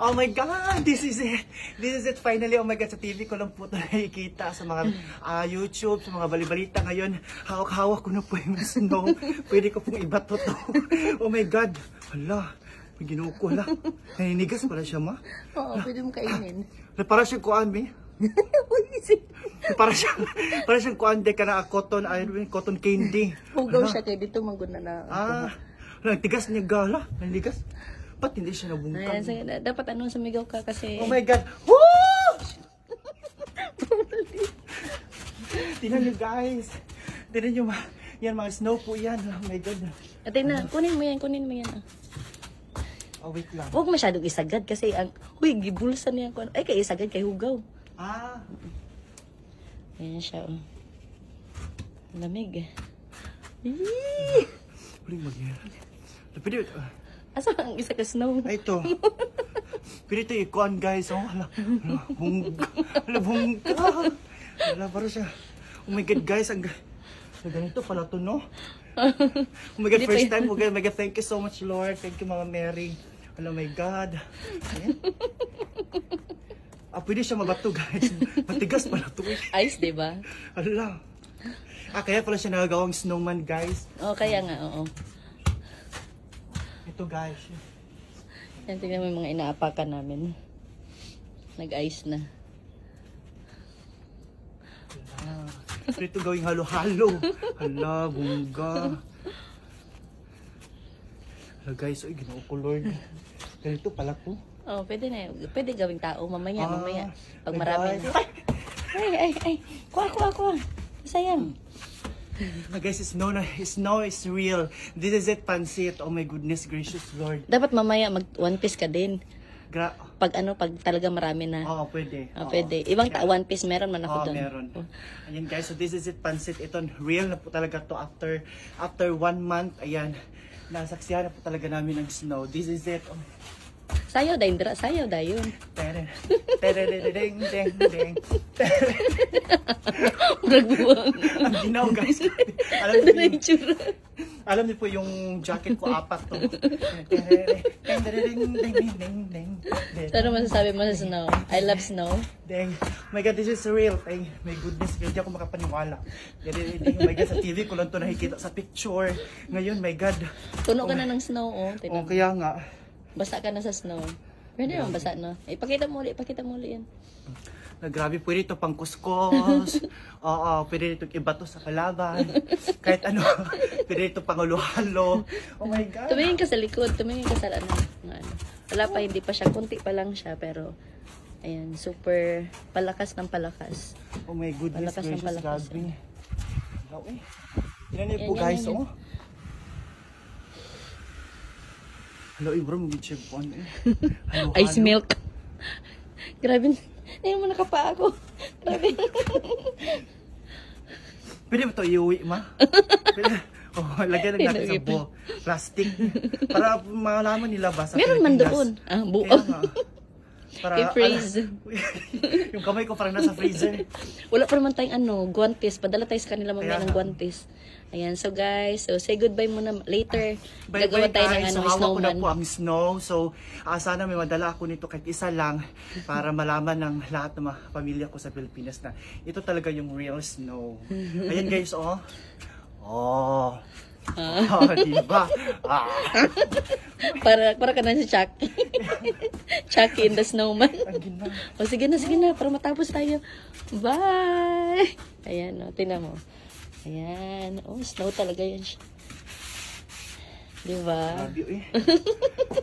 Oh my God! This is it! This is it finally! Oh my God! Sa TV ko lang po ito nakikita sa mga YouTube, sa mga balibalita ngayon. Hawak-hawak ko na po yung snow. Pwede ko pong ibato to. Oh my God! Hala! May ginuo ko. Hala! Naninigas pala siya, ma? Oo, pwede mo kainin. Para siyang kuan, mi? para siyang kuan, de ka na cotton candy. Hugaw siya kayo dito, mangguna na. Nagtigas niya gala. Naninigas. Ba't hindi siya nabungkang? Ayan, dapat ano, sumigaw ka kasi... Oh my God! Woo! Tingnan nyo guys. Tingnan nyo, yan mga snow po yan. Oh my God. Ate na, kunin mo yan, kunin mo yan. Oh, wait lang. Huwag masyadong isagad kasi ang... Huy, gibulsan niya. Ay, kay isagad, kay hugaw. Ayan siya, oh. Lamig. Huling magyara. Pwede, asa ang isa ka snow? ay, ito. Pwede ito ikuan guys. Oh, hala, bungga. Hala, bungga. Hala, para siya. Oh my God guys. Ganito pala ito, no? Oh my God, first time. Oh my God, thank you so much, Lord. Thank you, Mama Mary. Oh my God. Ayan. Pwede siya mabato guys. Matigas pala ito. Ice, diba? Hala. Kaya pala siya nagagawang snowman guys. Oh, kaya nga, oo. Ito guys. Yan, tingnan mo yung mga inaapakan namin. Nag-ice na. Hala. Ito gawing halo-halo. Hala, bungga. Hala guys, ay ginoo ko Lord. Ganito pala to. Oh, pwede na. Pwede gawing tao. Mamaya, mamaya. Pag marami na. Ay. Kuha. Sayang. Guys, snow is real. This is it, pansit. Oh my goodness gracious Lord. Dapat mamaya mag one piece ka din. Pag pag talaga marami na. Oo, pwede. Pwede. Ibang one piece meron man ako doon. Meron. Ayan guys, so this is it, pansit. Ito, real na po talaga to after 1 month. Ayan, nasaksihan na po talaga namin ng snow. This is it. Oh. Sayaw dayon, dira. Sayaw dayon. Nagbuwang. Ang ginaw guys. Alam niyo po yung jacket ko apat to. Ano masasabi mo sa snow? I love snow. Dang. Oh my God, this is real. Ay, my goodness. Hindi ako makapaniwala. Oh my God, sa TV ko lang to nakikita sa picture. Ngayon, my God. Puno ka na ng snow, oh. Oh, kaya nga. Basa ka na sa snow. Pwede naman basa, no? Ipakita mo ulit yan. Grabe, pwede ito pang kuskus. Oo, pwede ito ibato sa kalaban. Kahit ano, pwede ito pang halo-halo. Oh my God. Tumingin ka sa likod, tumingin ka sa ano. Wala pa, hindi pa siya. Kunti pa lang siya, pero ayan, super palakas ng palakas. Oh my goodness, palakas ng palakas. Grabe. Yan po guys, oh. Hello, bro, mag-check po ano eh. Ice milk. Grabe. Hindi mo nakapa ako. Grabe. Pwede ba ito iuwi, ma? Oh, lagyan lang natin sa plastic. Para malaman nila ba sa meron man doon. Buo. Para i-freeze. Yung kamay ko parang nasa freezer. Wala pa naman tayong guantes. Padala tayo sa kanila mamaya ng guantes. Ayan, so guys, say goodbye muna later. Gagawa tayo ng snowman. So, hawak ko na po ang snow. So, sana may madala ako nito kahit isa lang para malaman ng lahat ng mga pamilya ko sa Pilipinas na ito talaga yung real snow. Ayan guys, oh. Oh. Diba? Para ka na si Chucky. Chucky in the snowman. O sige na, para matapos tayo. Bye! Ayan, tingnan mo. Ayan. Oh, snow talaga yan siya. Diba? Grabe eh.